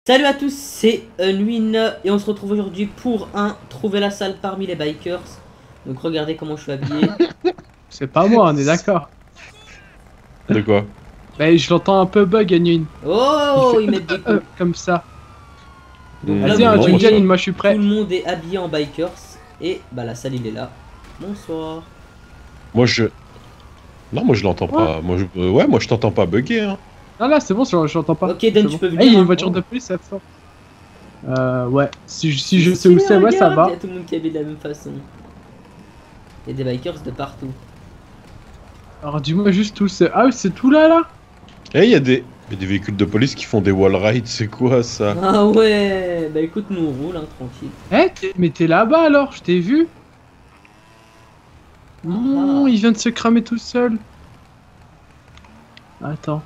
Salut à tous, c'est Unwin et on se retrouve aujourd'hui pour trouver la salle parmi les bikers. Donc regardez comment je suis habillé. C'est pas moi, on est d'accord. De quoi? Mais je l'entends un peu bug, Unwin. Oh, ils mettent des coups. Comme ça. Donc Vas-y, là, un vous voyez, jingle, moi je suis prêt. tout le monde est habillé en bikers et bah la salle il est là. Bonsoir. Moi je... Non, moi je l'entends pas. Moi je... Ouais, moi je t'entends pas bugger. Hein. Ah là, c'est bon, je l'entends pas. Ok, Dan, C'est tu bon. peux venir. Eh, il y a hein. une voiture de police, ça sort. Ouais. Si je sais où Si, c'est, ouais, ça regarde, va. Il y a tout le monde qui est habillé de la même façon. Il y a des bikers de partout. Alors dis-moi juste où c'est. Ah oui, c'est tout là, là. Eh, il y a des véhicules de police qui font des wall rides, c'est quoi ça? Ah ouais, bah écoute, nous on roule, hein, tranquille. Mais t'es là-bas alors, je t'ai vu. Non, il vient de se cramer tout seul. Attends.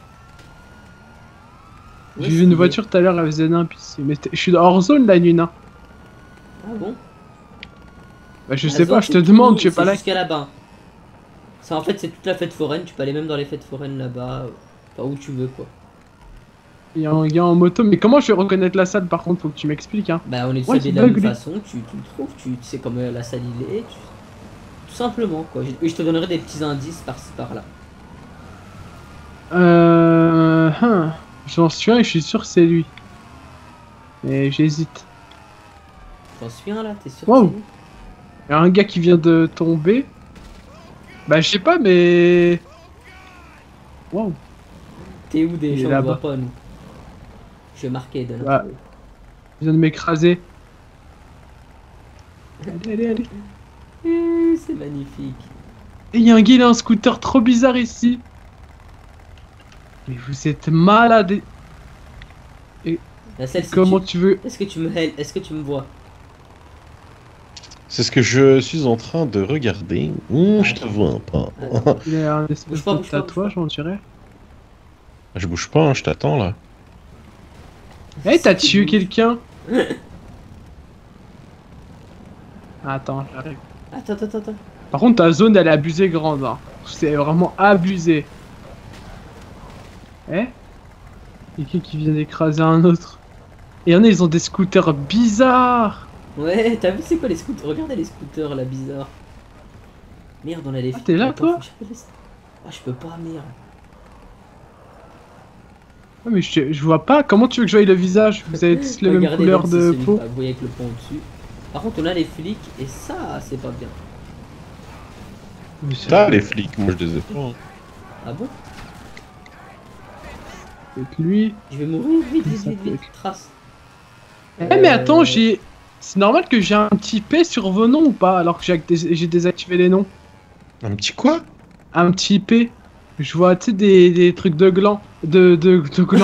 Où J'ai est-ce vu une qu'il voiture tout à l'heure, elle faisait n'importe quoi. Mais je suis hors zone la nuit, hein. est Ah bon? Bah, je La sais zone, pas, je c'est te tout, demande, je sais pas c'est là. jusqu'à là-bas. Ça en fait c'est toute la fête foraine, tu peux aller même dans les fêtes foraines là-bas, enfin où tu veux quoi. Il y a un gars en moto, mais comment je vais reconnaître la salle par contre, faut que tu m'expliques hein. Bah on est tous Ouais, habillés c'est de la même bug, lui. façon, tu le trouves, tu sais comme la salle il est, tout simplement quoi. Et je te donnerai des petits indices par-ci par-là. J'en suis un et je suis sûr que c'est lui. Mais j'hésite. J'en suis un là, t'es sûr Wow. que c'est lui? Il y a un gars qui vient de tomber. Bah je sais pas mais... Wow. T'es où Il déjà? est On le voit là-bas. pas nous. Je vais marquer de Ouais. Il vient de m'écraser. Allez. C'est magnifique. Et il y a un gars, il a un scooter trop bizarre ici. Mais vous êtes malade. La salle, si Comment tu... tu veux... Est-ce que tu me vois? C'est ce que je suis en train de regarder. Je te vois pas. Attends. Il a un espèce Bouge pas, de bouge pas, tatouage, on dirait. Je bouge pas, hein, je t'attends là. Eh, t'as tué quelqu'un? Attends, j'arrive. Attends. Par contre, ta zone, elle est abusée grande. Hein. C'est vraiment abusé. Eh? Quelqu'un qui vient d'écraser un autre. Et y'en a, ils ont des scooters bizarres. Ouais, t'as vu c'est quoi les scooters? Regardez les scooters là, bizarre. Merde, on a les Ah, t'es là, Attends, toi? faut que j'appelle Ah, je peux pas, merde. Ah, mais je vois pas. Comment tu veux que je voie le visage? Vous avez tous les mêmes Regardez, couleurs même, de c'est celui peau. que vous voyez avec le pont au-dessus. Par contre, on a les flics et ça, c'est pas bien. Mais c'est T'as les flics, moi je les ai pas. Hein. Ah bon? peut-être lui. Je vais mourir, vite, Ça peut être- trace. Eh, mais attends, j'ai. C'est normal que j'ai un petit P sur vos noms ou pas? Alors que j'ai désactivé les noms. Un petit quoi? Un petit P. Je vois, tu sais, des trucs de gland. De gland.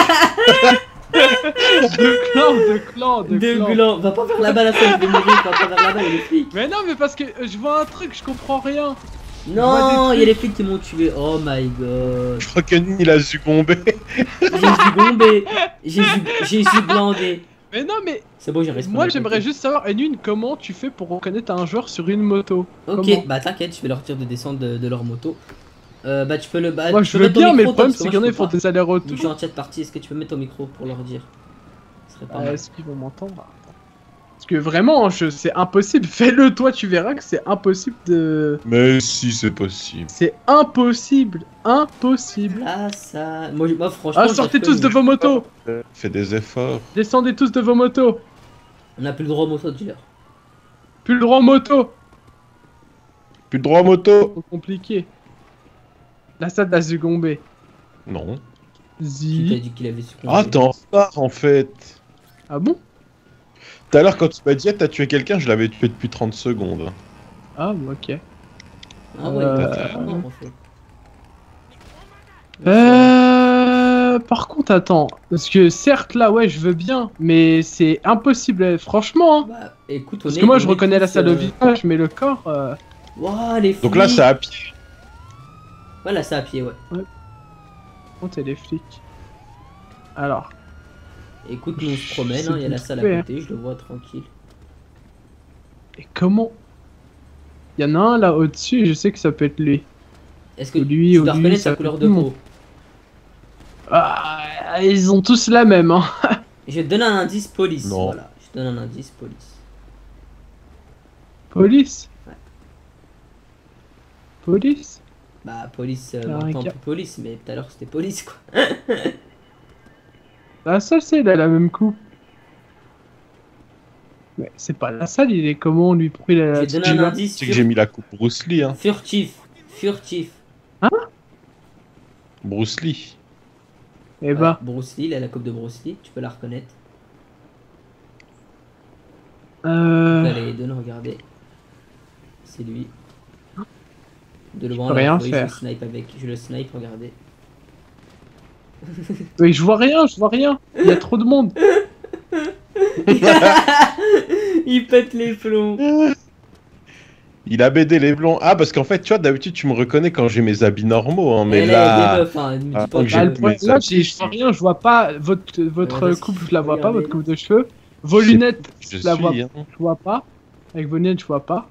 de clan. gland. Va pas vers là-bas, la fin, je vais mourir. Va pas vers là-bas, il y a les flics. Mais non, mais parce que je vois un truc, je comprends rien. Non, des il y a trucs. les flics qui m'ont tué. Oh my god. Je crois qu'il a succombé. J'ai zugombé. J'ai zuglandé. Mais non, mais C'est bon, j'ai respawn. moi j'aimerais juste savoir, Enune, comment tu fais pour reconnaître un joueur sur une moto? Ok, Comment bah t'inquiète, je vais leur dire de descendre de leur moto. Bah tu peux le. Bah, Moi tu je peux veux mettre ton bien, mais micro, le problème toi, c'est parce qu'il y en a que qui font moi, je peux des pas. allers-retours. Je suis en chat partie, est-ce que tu peux mettre ton micro pour leur dire? Ce serait pas mal. Est-ce qu'ils vont m'entendre? Parce que vraiment, c'est impossible. Fais-le toi, tu verras que c'est impossible de. Mais si, c'est possible. C'est impossible. Impossible. Là, ça. Moi franchement. Ah, j'ai sortez reconnu. tous de vos motos. Fais des efforts. Descendez tous de vos motos. On a plus le droit au moto dealer. Plus le droit aux motos. Plus de droit à moto. Trop compliqué. La salle a succombé. Non. Qui t'a Zi. dit qu'il avait succombé? Ah, t'es en retard en fait. Ah bon? Tout à l'heure, quand tu m'as dit, ah, t'as tué quelqu'un, je l'avais tué depuis 30 secondes. Ah, ok. Ah ouais, il était pas mort, en fait. Par contre, attends. Parce que certes, là, ouais, je veux bien. Mais c'est impossible, franchement. Hein. Bah écoute, on Parce est. que moi, je on est reconnais la tous, salle au visage, mais le corps. Ouah, les flics. Donc là, c'est à pied. Ouais, là, c'est à pied, ouais. Oh, t'es les flics. Alors. Écoute, nous on se promène, C'est hein, il y a la salle bouffé, à hein. côté, je le vois tranquille. Et comment? Il y en a un là au-dessus, je sais que ça peut être lui. Est-ce que Lui, tu ou dois lui, reconnaître ça sa couleur peut de tout le peau? monde. Ah, ils ont tous la même, hein. Je te donne un indice police. Non. Voilà, je te donne un indice police. Police. Ouais. Police. Bah, police, Ah, maintenant regarde. plus police, mais tout à l'heure c'était police quoi. La salle, c'est elle a la même coupe. Mais c'est pas la salle, il est comment lui? Pourquoi il a Je la vais te donner un là indice C'est que j'ai mis la coupe Bruce Lee, hein. furtif. Furtif. Eh Bruce Lee. Ouais, bah, Bruce Lee, il a la coupe de Bruce Lee, tu peux la reconnaître. Allez, donne, regardez. C'est lui. De loin, peux là, rien vous voyez, faire. Je le snipe avec. Je le snipe, regardez. mais je vois rien, je vois rien. Il y a trop de monde. Il pète les plombs. Il a BD les blonds. Ah, parce qu'en fait, tu vois, d'habitude, tu me reconnais quand j'ai mes habits normaux, hein, mais Mais là, il y a des là... meufs, hein. Ne me dis Ah, pas donc que- j'ai Bah, plus le problème, mes là, habits. je vois rien, je vois pas votre vas-y, coupe, je la vois pas, regardez. votre coupe de cheveux. Vos lunettes, Je je la vois, suis, hein. je vois pas. Avec vos lunettes, je vois pas.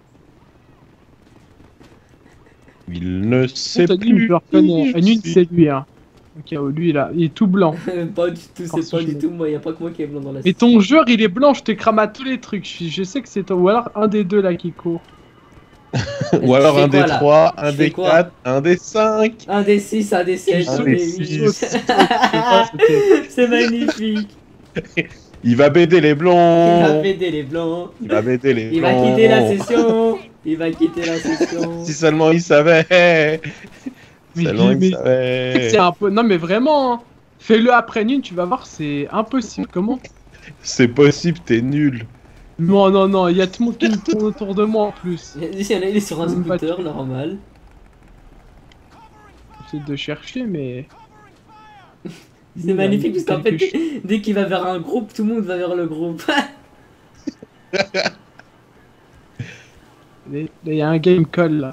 Il ne sait On t'a dit, mais plus. je le reconnais. qui Une, je suis. c'est lui, hein. Ok, oh, lui, là, il est tout blanc. Pas du tout, Force c'est pas du jeune. tout moi, y a pas que moi qui est blanc dans la Mais ton joueur, il est blanc, je te crame à tous les trucs. Je sais que c'est toi. Ou alors un des deux là qui court. Ou alors Tu fais un des quoi, là 3, Tu un fais des quoi 4, un des 5. Un des 6, un des 7, Un un des des six. 8. C'était- C'est magnifique. Il va BD les Il va blonds. aider les blancs. Il va BD les Il blonds. va quitter la session. Il va quitter la session. Si seulement il savait. Mais- Seulement il mais- savait. C'est un peu. Non, mais vraiment, hein. Fais-le après une, tu vas voir, c'est impossible. Comment? C'est possible, t'es nul. Non, non, non, il y a tout le monde qui me tourne autour de moi en plus. Il y en a, il est sur un Même pas scooter, tout. normal. J'essaie de chercher, mais. C'est magnifique parce qu'en fait, Quelque chose. dès qu'il va vers un groupe, tout le monde va vers le groupe. Il y a un game call là.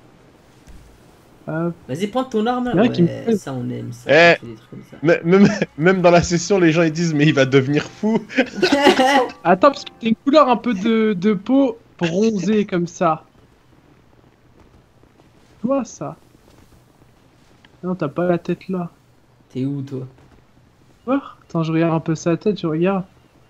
Hop. Vas-y, prends ton arme là. Il y en a qui me Ouais, plaisent. ça on aime ça. Eh. on fait des trucs comme ça. Même dans la session, les gens ils disent mais il va devenir fou. Attends, parce que t'as une couleur un peu de peau bronzée comme ça. Tu vois ça? Non, t'as pas la tête là. T'es où toi? Tu vois? Attends, je regarde un peu sa tête, je regarde.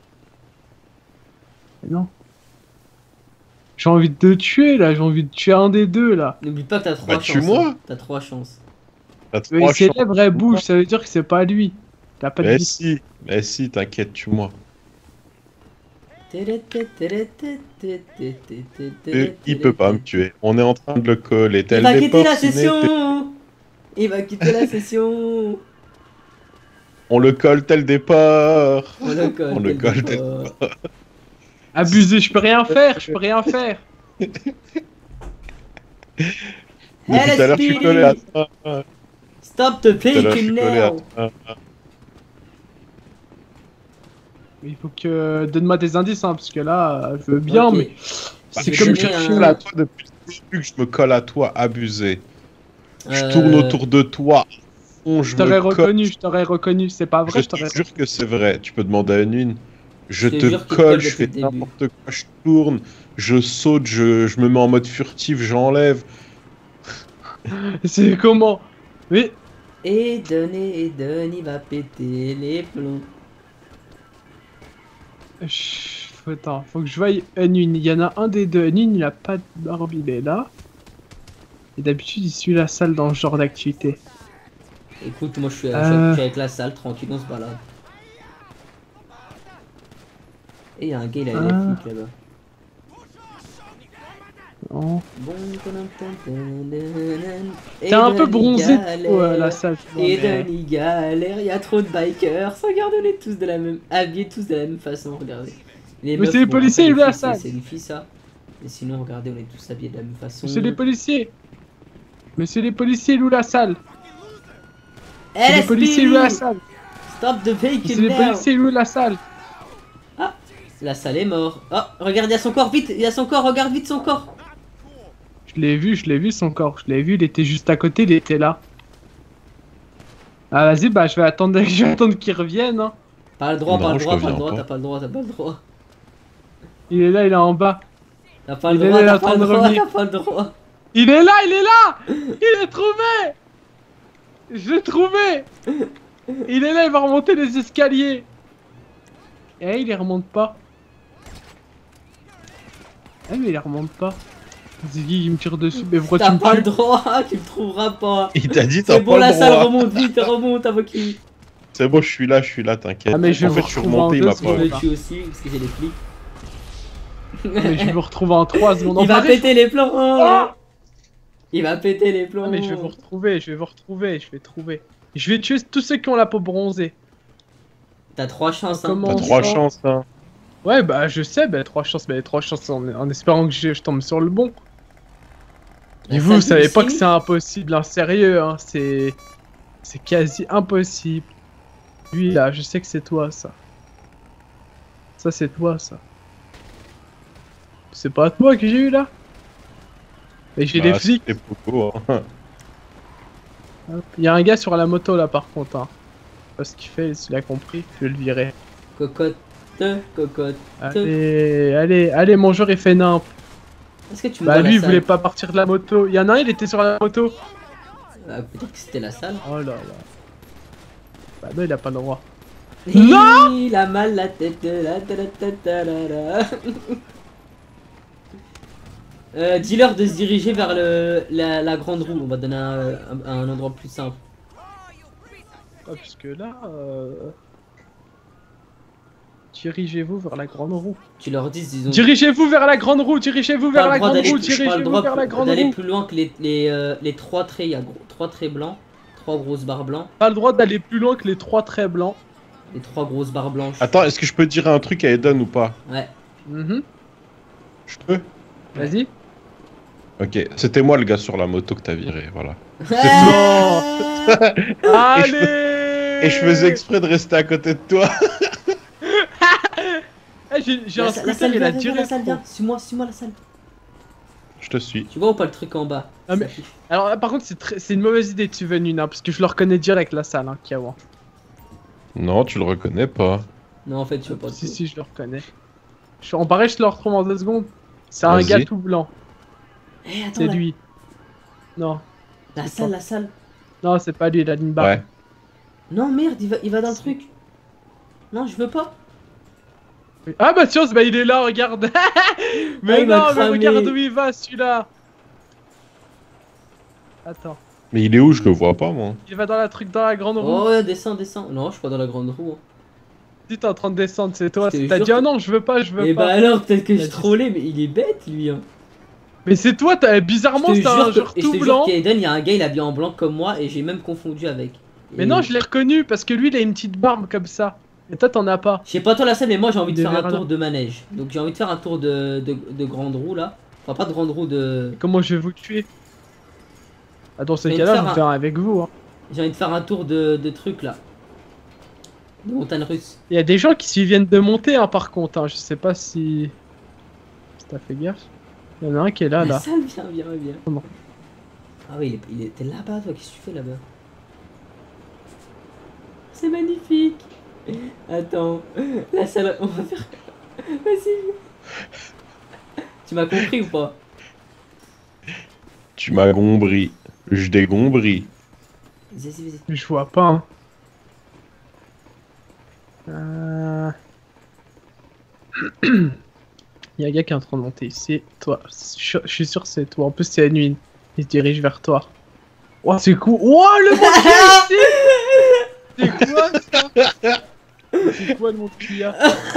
Mais non. J'ai envie de te tuer là, j'ai envie de tuer un des deux là. N'oublie pas que t'as 3 Bah, chances. tue-moi. hein. T'as 3 chances. T'as Mais trois ses chances. lèvres elles bougent, ça veut dire que c'est pas lui. T'as pas de vie. Mais si, t'inquiète, tue-moi. Il peut pas me tuer. On est en train de le coller. Il Tel va des quitter la porcinés, session. Il va quitter la session. On le colle tel des porcs. On le colle. On le tel colle des tel- porcs. Abusé, je peux rien faire, je peux rien faire. Depuis tout à l'heure, je suis LSPD. collé à toi. Stop the Tout à l'heure, je fake suis collé à now. toi. Il faut que. Donne-moi des indices, hein, parce que là, je veux bien, Ok. mais. Bah, C'est je vais comme donner Je chercher suis collé à toi depuis le début que je me colle à toi, abusé. Je tourne autour de toi. Je t'aurais reconnu, c'est pas vrai, Je te jure que c'est vrai. Tu peux demander à une. Je Je te te jure qu'il colle, colle je depuis fais le début. n'importe quoi, je tourne, je saute, je me mets en mode furtif, j'enlève. C'est comment? Mais. Eden, il va péter les plombs. Attends, faut que je voie N1. Il y en a un des deux. N1, il a pas de barbe, il est là. Et d'habitude, il suit la salle dans ce genre d'activité. Écoute, moi je suis Euh. avec la salle, tranquille, on se balade. Et il y a un gars, il a les Ah. flics là-bas. Non. Bon, T'es un peu bronzé, galère. la salle. tu vois, Et mais- Denis galère, il y a trop de bikers. Regardez, on est tous de la même, habillés tous de la même façon, regardez. Les Mais meufs, c'est les bon, policiers, après, ils les veulent la filles, salle. C'est une fille ça. Mais sinon, regardez, on est tous habillés de la même façon. C'est les policiers. Mais c'est les policiers, il loue la salle. C'est les LSPD, policiers, il loue la salle. Stop the C'est vehicle les now. policiers, il loue la salle. La salle est morte. Oh, regarde, il y a son corps, vite, il y a son corps, regarde vite son corps. Je l'ai vu son corps. Je l'ai vu, il était juste à côté, il était là. Ah vas-y, bah je vais attendre qu'il revienne. Hein. Pas le droit, Non, pas le je droit, pas le reviens droit, pas. t'as pas le droit, t'as pas le droit. Il est là, il est en bas. T'as pas le Il est droit, là, t'as il est pas en le train de droit, revenir. t'as pas le droit. Il est là, il est là. Il est trouvé. Je l'ai trouvé. Il est là, il va remonter les escaliers. Eh, il les remonte pas. Eh, mais il les remonte pas. Ziggy, il me tire dessus. Mais pourquoi tu T'as me pas le tues? droit, tu me trouveras pas. Il t'a dit, t'as C'est pas bon, le la salle droit. remonte vite, remonte avec lui. C'est bon, je suis là, t'inquiète. Ah, mais je vais en vous fait, je suis retrouver en remonté, il deux m'a Je pas me vu. secondes. tue aussi, parce que j'ai les flics. Mais je vais vous retrouver en 3 secondes. Il va Enfin, péter les plombs. Ah Il va péter les plombs. Ah, mais je vais vous retrouver, je vais vous retrouver, je vais trouver. Je vais tuer tous ceux qui ont la peau bronzée. T'as 3 chances, hein. Comment T'as on 3 sent chances, hein. Ouais, bah je sais, bah 3 chances, mais 3 chances en espérant que je tombe sur le bon. La Et vous salle savez pas aussi. que c'est impossible, hein, sérieux, hein, c'est quasi impossible. Lui là, je sais que c'est toi ça. Ça c'est toi ça. C'est pas toi que j'ai eu là. Et j'ai des flics. C'est Poco, hein. Il y a un gars sur la moto là par contre. Hein. Je sais pas ce qu'il fait, s'il a compris, je vais le virer. Cocotte, cocotte. Allez, mon joueur est fait nimp. Est-ce que tu me Bah vois la lui il salle voulait pas partir de la moto. Il y en a un, il était sur la moto. Peut-être que c'était la salle. Oh là là. Bah non, il a pas le droit. Non. Il a mal la tête. Dis-leur de se diriger vers la grande roue. On va donner un endroit plus simple. Ah, puisque là... Dirigez-vous vers la grande roue. Tu leur dis, disons. Dirigez-vous vers la grande roue, dirigez-vous vers la grande roue, J'ai pas le dirigez-vous droit vers la grande d'aller roue. plus loin que les 3 traits. Il y a 3 traits blancs, 3 grosses barres blancs, Pas le droit d'aller plus loin que les 3 traits blancs. les 3 grosses barres blanches. Attends, est-ce que je peux dire un truc à Eden ou pas? Ouais. Mhm. Je peux? Vas-y. Ok, c'était moi le gars sur la moto que t'as viré, voilà. Allez. Et je faisais exprès de rester à côté de toi. Eh, j'ai un La scooter, salle, il a viens, tiré. la salle, viens. Suis-moi la salle. Je te suis. Tu vois ou pas le truc en bas? Ah, mais- Alors là, par contre, c'est une mauvaise idée de suivre une, hein, parce que je le reconnais direct la salle, hein, Kiawa. Non, tu le reconnais pas. Non, en fait, tu veux pas. Si, je le reconnais. En pareil, je le retrouve en 2 secondes. C'est un Vas-y. gars tout blanc. Eh, attends, C'est là. lui. Non. La c'est salle, pas. la salle. Non, c'est pas lui, il a une barre. Ouais. Non, merde, il va dans le truc. Non, je veux pas. Ah bah tiens, bah il est là, regarde. Mais il m'a non, mais cramé. regarde où il va celui-là. Attends, Mais il est où? Je le vois pas, moi. il va dans dans la grande roue. Oh, ouais, descends. Non, je suis pas dans la grande roue. Hein. Si t'es en train de descendre, c'est toi. Je te T'as jure dit que- ah non, je veux pas, je veux Et pas. bah alors, peut-être que je Vas-y. trollais, mais il est bête, lui. Hein. Mais c'est toi, Je bizarrement te c'est un jure genre et je tout te jure blanc. qu'Aiden, il y a un gars, il est habillé en blanc comme moi, et j'ai même confondu avec. Mais Et- non, je l'ai reconnu parce que lui il a une petite barbe comme ça. Et toi t'en as pas. Je sais pas toi la salle, mais moi j'ai envie de Des faire un verres tour là. de manège. Donc j'ai envie de faire un tour de grande roue là. Enfin, pas de grande roue de. Comment je vais vous tuer? Ah, dans ce Mais cas-là, faire je vais un- faire avec vous. Hein. J'ai envie de faire un tour de trucs là. De montagne russe. Il y a des gens qui s'y viennent de monter hein, par contre. Hein. Je sais pas si t'as fait gaffe. Il y en a un qui est là, La là. salle, viens. Comment? Ah oui, il était là-bas, toi, qu'est-ce que tu fais là-bas? C'est magnifique! Attends, la salle, on va faire. Vas-y! Tu m'as compris ou pas? Tu m'as gombri. Je dégombris. Vas-y. Je vois pas. Hein. Il y a un gars qui est en train de monter. C'est toi. Je suis sûr que c'est toi. En plus, c'est la nuit. Il se dirige vers toi. Oh, c'est cool. Oh, le monde qui est ici. C'est quoi ça? C'est quoi le monde qu'il y a?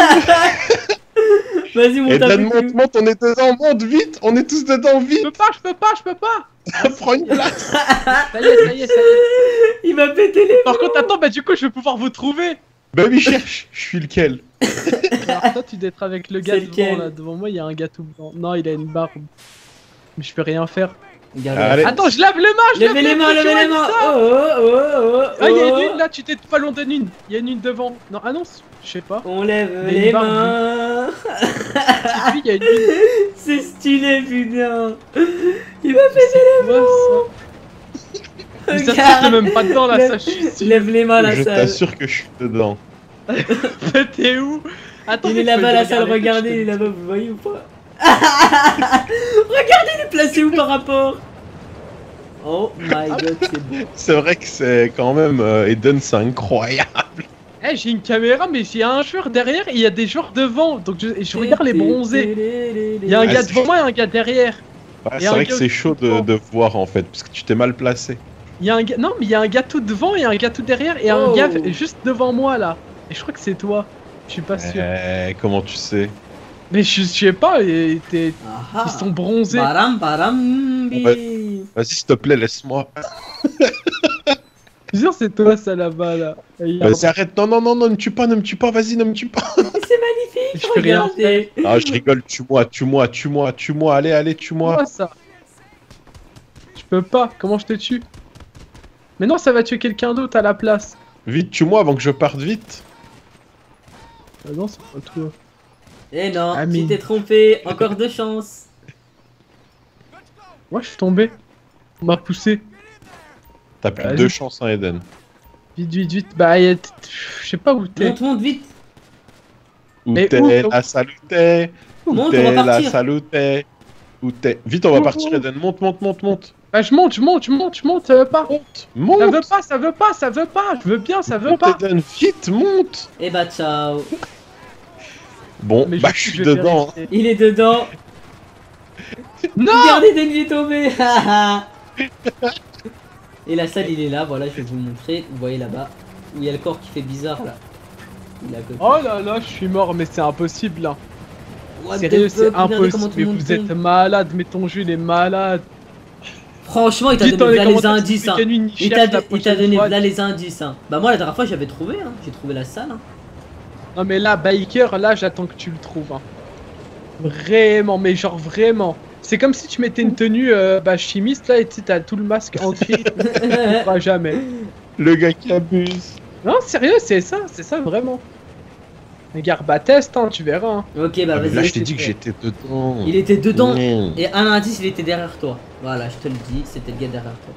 Vas-y, monte Eden, avec nous! monte, on est dedans, monte vite. On est tous dedans, Je vite. peux pas. Prends une place. Ça y est. Il m'a pété les. Par contre, attends, bah du coup, je vais pouvoir vous trouver. Bah oui, cherche. Je suis lequel? Alors toi tu dois être avec le gars C'est devant lequel là, devant moi il y a un gars tout blanc. Non il a une barbe. Mais je peux rien faire. Regarde. Allez. Attends je lave les mains, je lave Levez les mains, je levez les vois mains! ça. Oh! Ah il y a une là, tu t'es pas loin d'une une. Il y a une devant. Non ah non, je sais pas. On lève Mais les une barbe. mains! C'est lui, il y a une une. C'est stylé, putain! Il m'a C'est quoi ça? Mais ça se trouve, t'es même pas dedans là, ça je suis sûr. Lève les mains, la Je salle! t'assure que je suis dedans. T'es où? Attends, Il est mais tu là-bas, peux la salle, regarder, regardez, je il te est là-bas, vous voyez ou pas? Regardez, il est placé où par rapport? Oh my god, c'est beau. C'est vrai que c'est quand même Eden, c'est incroyable. Eh, j'ai une caméra, mais j'ai un joueur derrière et il y a des joueurs devant. Donc je regarde les bronzés. Il y a un gars devant moi et un gars derrière. Ouais, Et c'est un vrai que gars c'est aussi chaud devant. de voir en fait, parce que tu t'es mal placé. Il y a un gars... Non, mais il y a un gars tout devant et un gars tout derrière et un Oh. gars juste devant moi là. Et je crois que c'est toi. Je suis pas sûr. Comment tu sais? Mais je sais pas, ils Ah, sont bronzés. Baram, baram, bi. Vas-y, s'il te plaît, laisse-moi. Je suis sûr c'est toi ça là-bas là. Et il y a- Vas-y, arrête. Non, non, non, non, ne me tue pas, vas-y, ne me tue pas. C'est magnifique, Je peux rien regardez. Ah, je rigole, tue-moi. Allez, tue-moi. Quoi ça? Je peux pas, comment je te tue? Mais non, ça va tuer quelqu'un d'autre à la place. Vite, tue-moi avant que je parte vite. Non, c'est pas toi. Eh non, Amine. tu t'es trompé, encore de chance. Moi, je suis tombé. On m'a poussé. T'as plus Vas-y. 2 chances, hein, Eden. Vite. Bah, je sais pas où t'es. Monte vite. Où Mais t'es, où la salutaire? Où Monte, on t'es, va la partir. salutaire? Où t'es? Vite, on va Où, partir, où Eden. Monte. Bah, je monte, ça veut pas. Monte. Ça veut pas. Je veux bien, ça veut Monte, pas. Eden, vite, monte. Eh bah ciao. Bon, Mais bah, sais je que suis vais dedans. vérifier. Il est dedans. Non. Regardez, Denny est tombé. Et la salle, il est là, voilà, je vais vous montrer. Vous voyez là-bas, où il y a le corps qui fait bizarre là. Il est à côté. Oh là là, je suis mort, mais c'est impossible là. What Sérieux, the c'est fuck, regardez comment impossible. tout Mais le monde vous êtes tombe. malade, mais ton jeu il est malade. Franchement, il t'a Dites dans donné les là les commentaires si indices. c'est Hein. Kenny, Il cherche la t'a prochaine donné fois. là les indices. Hein. Bah, moi, la dernière fois, j'avais trouvé. Hein. J'ai trouvé la salle. Hein. Non mais là, Biker, là j'attends que tu le trouves. Hein. Vraiment, mais genre vraiment. C'est comme si tu mettais une tenue chimiste là et tu sais, t'as tout le masque entier. Tu ne feras jamais. Le gars qui abuse. Non, sérieux, c'est ça vraiment. Regarde, bah test, hein, tu verras. Hein. Ok, bah Ah, mais vas-y. là, je c'est t'ai dit que fait. j'étais dedans. Il était dedans. Mmh. Et un indice, il était derrière toi. Voilà, je te le dis, c'était le gars derrière toi.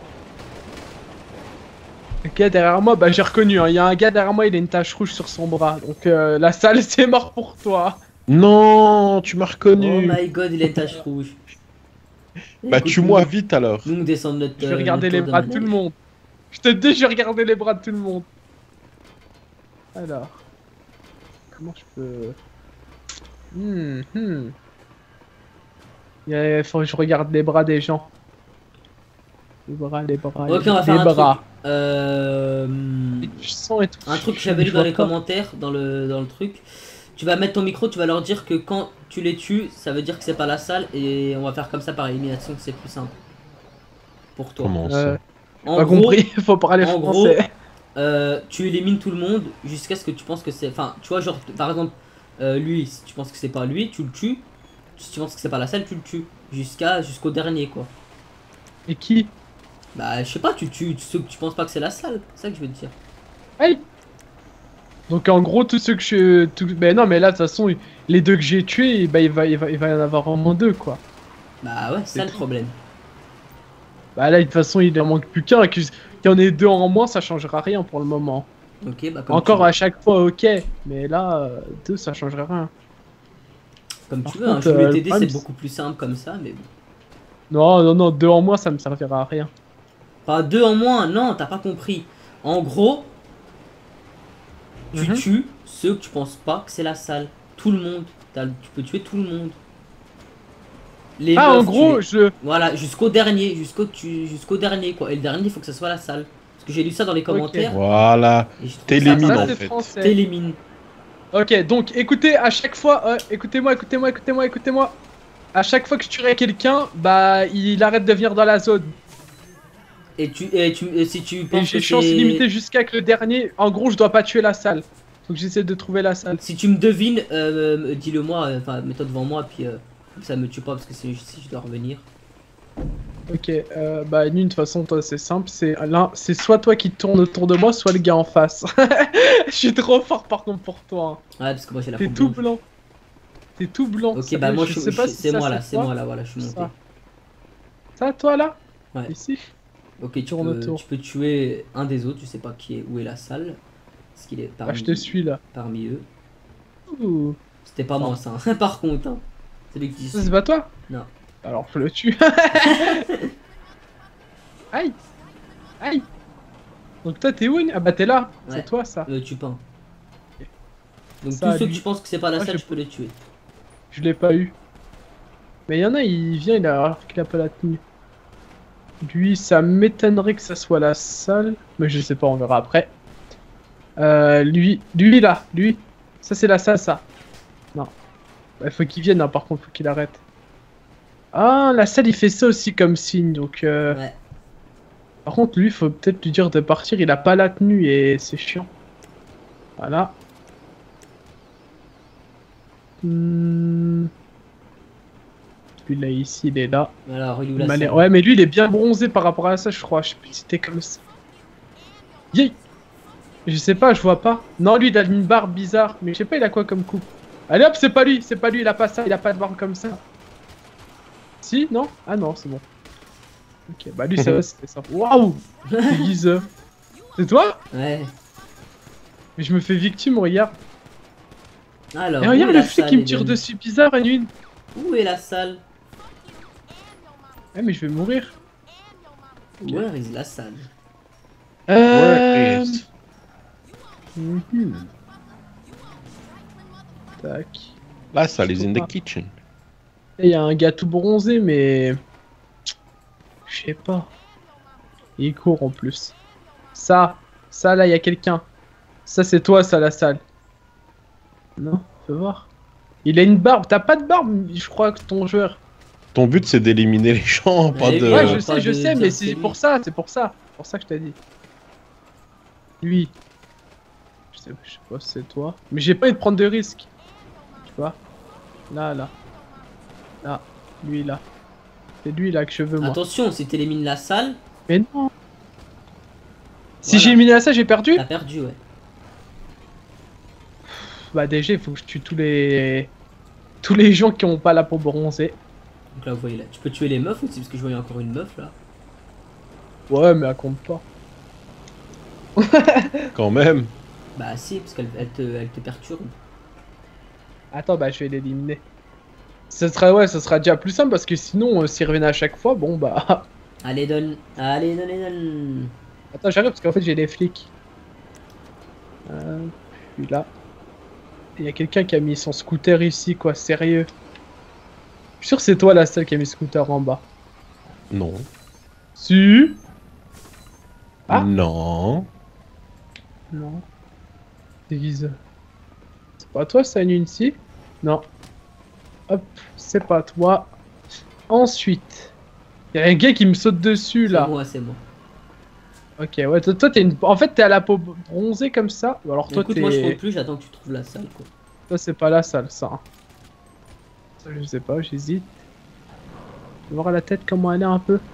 Le gars derrière moi, bah j'ai reconnu. Hein. Il y a un gars derrière moi, il a une tache rouge sur son bras. Donc la salle, c'est mort pour toi. Non, tu m'as Oh reconnu. my god, il a une tache rouge. Bah, Écoute, tue-moi nous- vite alors. Nous, on descend de notre. Je vais regarder notre les tour bras de tout le manège. monde. Je te dis, je vais regarder les bras de tout le monde. Alors. Comment je peux... Il faut que je regarde les bras des gens. Les bras. Ok, on va faire les un bras. truc. Je sens et tout. Un truc que j'avais lu Je dans vois les pas. commentaires, dans le truc. Tu vas mettre ton micro, tu vas leur dire que quand tu les tues, ça veut dire que c'est pas la salle et on va faire comme ça par élimination, c'est plus simple. Pour toi. Comment ça? En Pas gros, compris, faut parler en français. tu élimines tout le monde jusqu'à ce que tu penses que c'est. Enfin, tu vois, genre, par exemple, lui, si tu penses que c'est pas lui, tu le tues. Si tu penses que c'est pas la salle, tu le tues. Jusqu'au dernier, quoi. Et qui? Bah, je sais pas, tu tues ceux que tu penses pas que c'est la salle. C'est ça que je veux te dire. Hey. Donc en gros, tous ceux que je... Ben non, mais là, de toute façon, les deux que j'ai tués, bah, il va y en avoir au moins deux, quoi. Bah, ouais, c'est ça le tout. problème. Bah là, de toute façon, il en manque plus qu'un. Qu'il y en ait deux en moins, ça changera rien pour le moment. Ok, bah, comme Encore tu veux. à chaque fois, ok. Mais là, deux, ça changerait rien. Comme Par tu veux, hein, contre, je voulais le t'aider, problème, c'est beaucoup plus simple comme ça, mais bon. Non, deux en moins, ça me servira à rien. Pas deux en moins, non, t'as pas compris. En gros, tu Mhm. tues ceux que tu penses pas que c'est la salle. Tout le monde. Tu peux tuer tout le monde. Les Ah, en meufs, gros, tu les- je... Voilà, jusqu'au dernier, jusqu'au dernier, quoi. Et le dernier, il faut que ça soit la salle. Parce que j'ai lu ça dans les commentaires. Voilà. Et je trouve T'élimines, ça en Ça, mal. c'est fait. français. T'élimines. Ok, donc écoutez, à chaque fois, écoutez-moi. À chaque fois que je tuerai quelqu'un, bah, il arrête de venir dans la zone. Et si tu Et penses j'ai que chance c'est- illimitée jusqu'à que le dernier. En gros, je dois pas tuer la salle. Donc j'essaie de trouver la salle. Si tu me devines, dis-le moi, enfin mets-toi devant moi, puis comme ça me tue pas parce que si je dois revenir. Ok, bah Nune, de toute façon, toi, c'est simple. C'est soit toi qui tourne autour de moi, soit le gars en face. Je suis trop fort par contre pour toi. Hein. Ouais, parce que moi j'ai la T'es peau tout blanche. blanc. T'es tout blanc. Ok, sérieux, bah moi sais pas si c'est ça, moi là, c'est toi. moi là, voilà, je suis monté. Ça, toi là? Ouais. Ici? Ok, tu Tourne autour. peux tuer un des autres, tu sais pas où est la salle. Parce qu'il est Bah, parmi, je te suis là. parmi eux. Ouh. C'était pas moi ça, hein. Par contre. Hein. C'est lui que tu Ça, c'est pas toi? Non. Alors, je le tue. Aïe! Aïe! Donc, toi, t'es où? Ah, bah, t'es là. Ouais. C'est toi, ça. Tue pas. Donc Ça, tous ceux que lui. tu penses que c'est pas la Moi, salle, je- tu peux les tuer. Je l'ai pas eu. Mais il y en a, il vient, alors qu'il a pas la tenue. Lui, ça m'étonnerait que ça soit la salle. Mais je sais pas, on verra après. Lui là, lui. Ça c'est la salle, ça. Non. Il faut qu'il vienne, hein, par contre, faut qu'il arrête. Ah, la salle, il fait ça aussi comme signe, donc... Ouais. Par contre, lui, faut peut-être lui dire de partir, il a pas la tenue et c'est chiant. Voilà. Lui là, ici, il est là. Alors, il est où Il la m'a salle? l'air- Ouais, mais lui, il est bien bronzé par rapport à ça, je crois. Je sais plus si c'était comme ça. Yay! Je sais pas, je vois pas. Non, lui, il a une barbe bizarre, mais je sais pas, il a quoi comme coupe. Allez hop, c'est pas lui, il a pas ça, il a pas de barbe comme ça. Si, non? Ah non, c'est bon. Ok, bah lui, ça va, c'était ça. Waouh! C'est Guise. C'est toi? Ouais. Mais je me fais victime, regarde. Alors, Et où regarde est le la flic salle, qui me tire Eden? dessus, bizarre, Anune. Où est la salle? Ouais, mais je vais mourir. Where is la salle? Where is- Mhm. Tac. La salle is in Pas. the kitchen. Il y a un gars tout bronzé, mais... Je sais pas. Il court en plus. Ça là, il y a quelqu'un. Ça, c'est toi, ça, la salle. Non, fais voir. Il a une barbe. T'as pas de barbe, je crois, que ton joueur. Ton but c'est d'éliminer les gens, pas oui, de. Ouais, pas je de sais, dire mais que c'est c'est pour lui. ça, c'est pour ça. C'est pour ça que je t'ai dit. Lui. Je sais pas si c'est toi. Mais j'ai pas envie de prendre de risques. Tu vois. Là. Là. Lui, là. C'est lui, là, que je veux, moi. Attention, si t'élimines la salle, Mais non. Si Voilà. j'ai éliminé ça, j'ai perdu. t'as perdu, ouais. Bah déjà, il faut que je tue tous les gens qui ont pas la peau bronzée. Donc là, vous voyez là. Tu peux tuer les meufs aussi, parce que je voyais encore une meuf là. Ouais, mais elle compte pas. Quand même. Bah si, parce elle te perturbe. Attends, bah je vais l'éliminer. Ça sera déjà plus simple parce que sinon, s'il revenait à chaque fois, bon bah... Allez, donne. Allez, donne. Attends, j'arrive parce qu'en fait, j'ai les flics. Puis là. Il y a quelqu'un qui a mis son scooter ici, quoi, sérieux. Je suis sûr que c'est toi la seule qui a mis le scooter en bas. Non. Si. Ah. Non. Non. Déguise. C'est pas toi, ça, Nuncy? Non. Hop, c'est pas toi. Ensuite, il y a un gars qui me saute dessus là. C'est moi. Ok, ouais, toi t'es une... En fait, t'es à la peau bronzée comme ça. Ou alors toi, Écoute, moi je t'es. trouve plus, j'attends que tu trouves la salle quoi. Toi, c'est pas la salle, ça. Ça, je sais pas, j'hésite. Je vais voir la tête comment elle est un peu.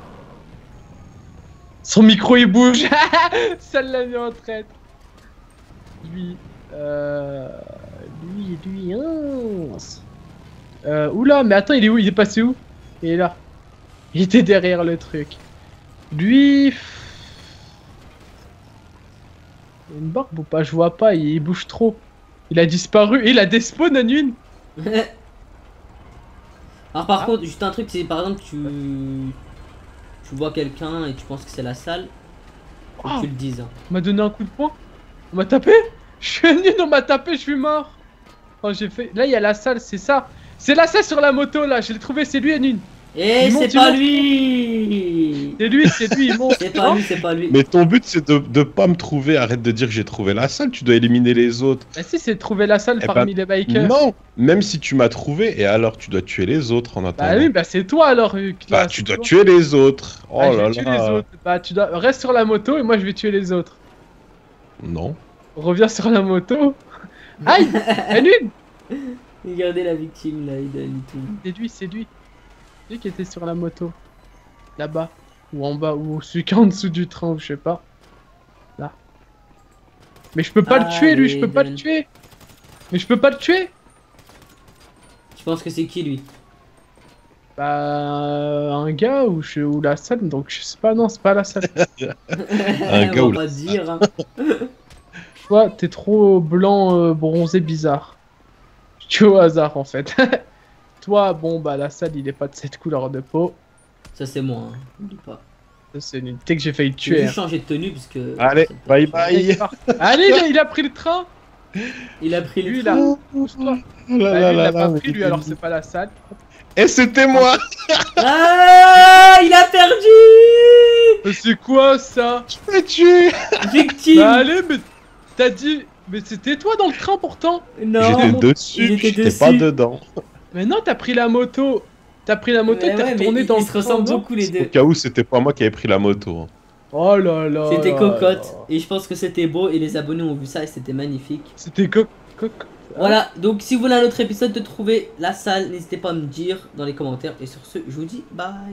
Son micro il bouge. Ça l'a mis en traite. Lui, oula, mais attends, il est où? Il est passé où? Il est là. Il était derrière le truc. Lui... Il a une barbe ou pas? Je vois pas, il bouge trop. Il a disparu. Et il a despawn à une. Alors par contre, juste un truc, c'est par exemple tu vois quelqu'un et tu penses que c'est la salle, faut que Oh. tu le dises. Hein. On m'a donné un coup de poing. On m'a tapé. Je suis nul, on m'a tapé, je suis mort. Oh, j'ai fait... Là, il y a la salle, c'est ça. C'est la salle sur la moto, là. Je l'ai trouvé, c'est lui, Anune. Et Il monte, c'est il pas monte. lui. C'est lui, il monte. C'est pas lui, c'est pas lui. Mais ton but c'est de pas me trouver. Arrête de dire que j'ai trouvé la salle. Tu dois éliminer les autres. Bah si, c'est de trouver la salle Eh parmi les bikers. Non. Même si tu m'as trouvé, et alors tu dois tuer les autres en attendant. Bah oui, bah c'est toi alors. Bah, tu dois tuer les autres. Oh Ah, je là vais tuer les là. autres. Bah tu dois... Reste sur la moto et moi je vais tuer les autres. Non. Reviens sur la moto. Aïe. Anune. Regardez la victime là, il donne tout. C'est lui, c'est lui. Lui qui était sur la moto. Là-bas. Ou en bas, ou celui qui est en dessous du train, ou je sais pas. Là. Mais je peux pas le tuer, lui, je peux pas le Aiden. tuer. Mais je peux pas le tuer. Tu penses que c'est qui lui? Bah, un gars ou la salle, donc je sais pas, non, c'est pas la salle. Un gars On ou va la pas dire. Hein. Toi, t'es trop blanc, bronzé, bizarre. Je tue au hasard, en fait. Toi, bon, bah, la salle, il est pas de cette couleur de peau. Ça c'est moi, hein. N'oublie pas. Ça, c'est une unité que j'ai failli Tu veux tuer. juste changer de tenue parce que. Allez, ça te- bye bye. Allez, il a pris le train. Il a pris Lui, le là. trou. Pousse-toi. Oh là Bah, là lui, il là l'a là, pas mais pris, lui, t'es alors bizarre. c'est pas la salle. Et c'était moi. Ah, il a perdu. Mais c'est quoi ça? Je l'ai tué. Victime. Bah allez, mais t'as dit. Mais c'était toi dans le train pourtant. Non. J'étais mon- dessus, il était j'étais pas dessus. dedans. Mais non, t'as pris la moto. T'as pris la moto et Ouais, t'es ouais, mais retourné dans ils le se train. ressemblent non beaucoup les Au deux. cas où c'était pas moi qui avais pris la moto. Hein. Oh là là. C'était là cocotte. là. Et je pense que c'était beau et les abonnés ont vu ça et c'était magnifique. C'était cocotte. Voilà, donc si vous voulez un autre épisode de trouver la salle, n'hésitez pas à me dire dans les commentaires. Et sur ce, je vous dis bye.